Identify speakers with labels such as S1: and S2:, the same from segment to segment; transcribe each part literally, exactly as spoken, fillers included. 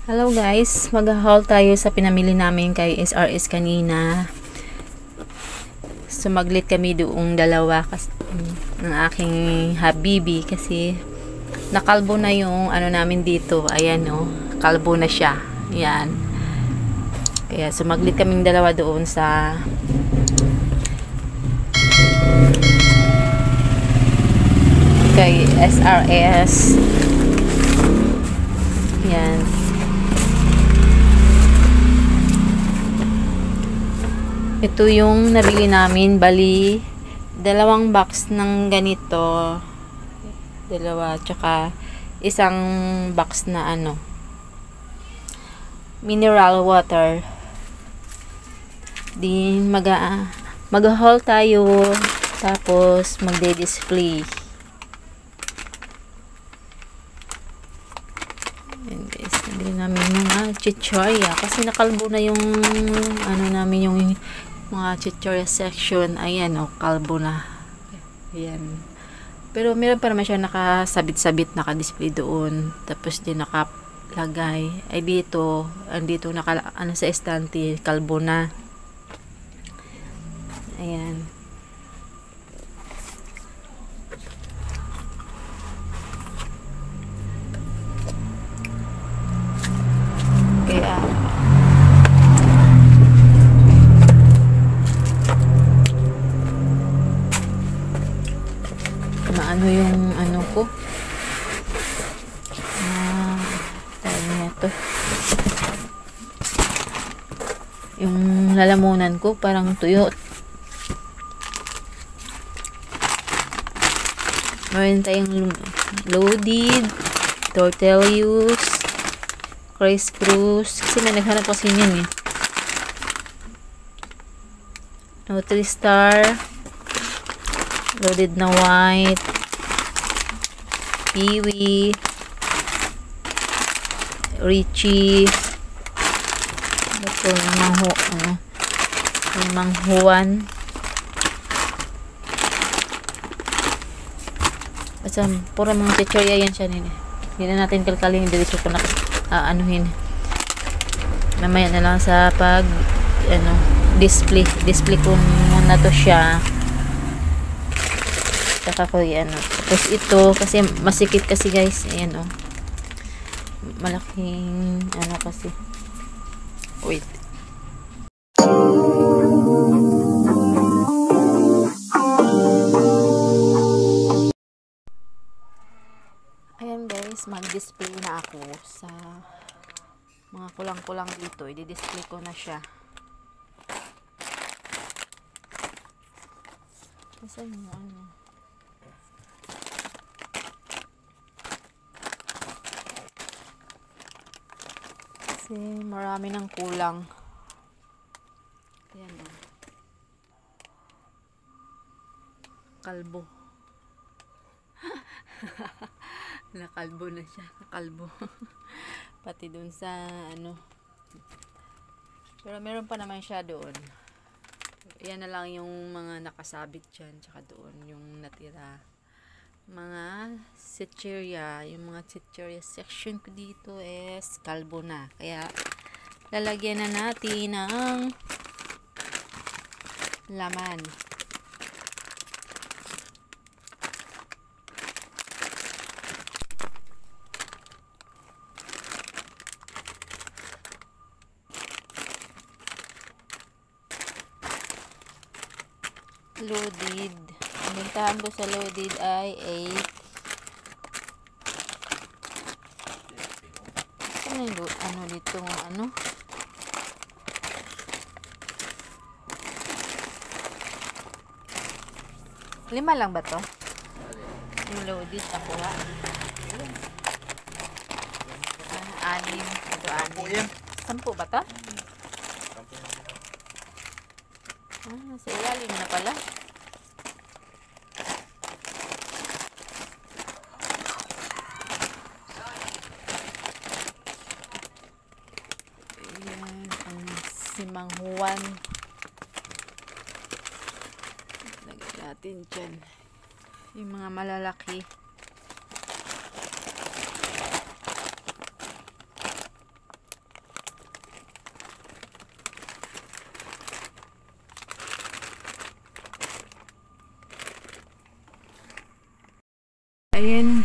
S1: Hello guys, mag-haul tayo sa pinamili namin kay S R S kanina. Sumaglit kami doong dalawa kasi ng aking habibi kasi nakalbo na yung ano namin dito. Ayan oh, kalbo na siya. Yan. Kaya sumaglit kaming dalawa doon sa kay S R S. Yan. Ito yung nabili namin, bali dalawang box ng ganito, dalawa, tsaka isang box na ano, mineral water. Din mag mag-haul tayo, tapos magde-display. Ayan guys, nabili namin mga chichorya kasi nakalbo na yung ano namin, yung mga chichorya section. Ayan o, oh, kalbo na. Ayan. Pero meron pa naman siya nakasabit-sabit, naka-display doon. Tapos din nakalagay. Ay dito, andito naka, ano sa estante, kalbo na. Ayan. Kaya ano yung ano ko ah, tayo na ito yung lalamunan ko parang tuyo. Mayroon tayong loaded tortillas, Chris Cruz kasi may naghanap kasi yun eh, Nutri-Star, loaded na white, Kiwi, Richie, ito yung mangho, ano, yung manghuan. Basta pura mga chichorya yan siya nila. Hindi na natin kalkalin, diretso ko na uh, anuhin. Mamaya na lang sa pag ano, display display ko muna to siya. Saka ko yan, oh. Tapos ito kasi masikip kasi guys, ayan oh, malaking ano kasi, wait, ayan guys, mag-display na ako sa mga kulang-kulang dito. I-display ko na siya. Kasi yung ano, kasi marami ng kulang. Ayan o, kalbo. Nakalbo na siya, nakalbo. Pati dun sa ano, pero meron pa naman siya doon. Yan na lang yung mga nakasabit dyan, tsaka doon yung natira. Mga chichorya, yung mga chichorya section ko dito is kalbo na. Kaya lalagyan na natin ng laman. Loaded. Ang bintahan ko sa loaded ay eight. Ano yung ano dito, ano? Lima lang ba to? Yung loaded ako ha? Ah, anim. Ito anim. Sampu ba to? Ah, sa ilalim na pala. Ayan, ang si manghuan. Lagyan natin dyan. Yung mga malalaki.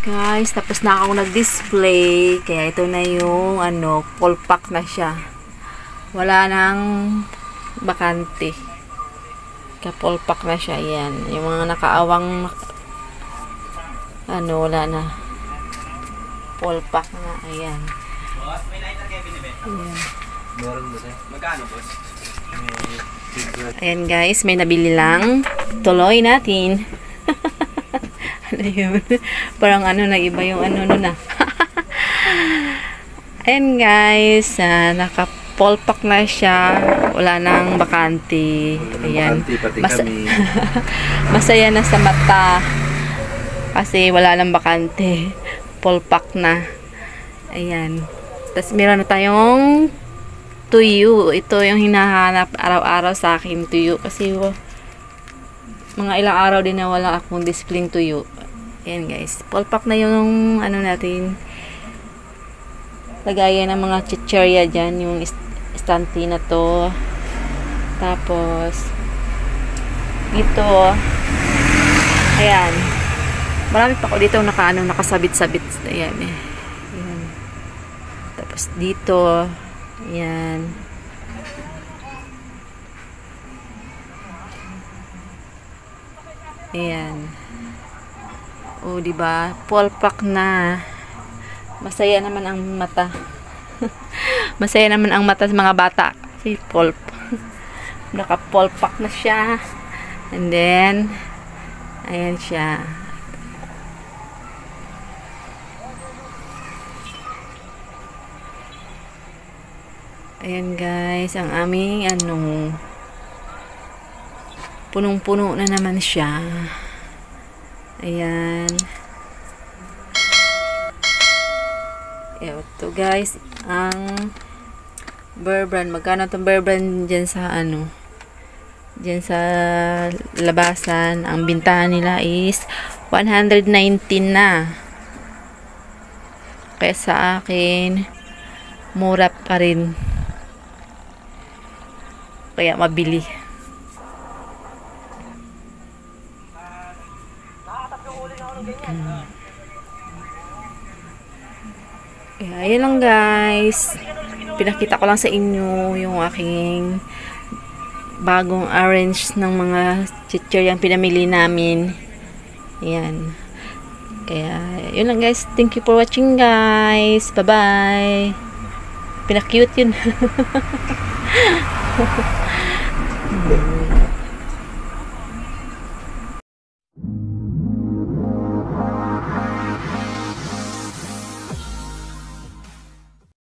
S1: Guys, tapos na ako nag-display. Kaya ito na yung ano, full pack na siya. Wala nang bakante. Kaya full pack na siya. Ayan. Yung mga nakaawang ano, wala na. Full pack na. Ayan.
S2: Boss, may lighter kayo binibenta?
S1: Ayan.
S2: Meron ba sa'yo? Magkano, boss?
S1: Ayan guys, may nabili lang. Tuloy natin. Ano yun? Parang ano, nag-iba yung ano nun na. Ayan guys, uh, naka-full pack na siya. Wala nang bakante. Ayan. Mas masaya na sa mata. Kasi wala nang bakante. Full pack na. Ayan. Tapos meron na tayong tuyo. Ito yung hinahanap araw-araw sa akin, tuyo. Kasi oh, mga ilang araw din na wala akong displaying tuyo. Ayan guys. Full pack na yung ano natin. Lagayan ng mga chicherya dyan. Yung stante na to. Tapos ito. Ayan. Marami pa ako dito naka, ano, nakasabit-sabit. Ayan eh. Ayan. Tapos dito. Ayan. Ayan. O, diba? Full pack na. Masaya naman ang mata. Masaya naman ang mata sa mga bata. Kasi full naka full pack na siya. And then, ayan siya. Ayan guys, ang aming ano, punong-puno na naman siya. Ayan. Ito guys, ang Bear Brand. Magkano itong Bear Brand dyan sa ano, dyan sa labasan. Ang bintahan nila is one hundred nineteen na. Kaya sa akin, mura pa rin. Kaya mabili. Hmm. Kaya ayun lang guys. Pinakita ko lang sa inyo yung aking bagong arrange ng mga chicherya yung pinamili namin. Ayan. Kaya yun lang guys. Thank you for watching guys. Bye bye. Pinaka-cute yun. Hmm.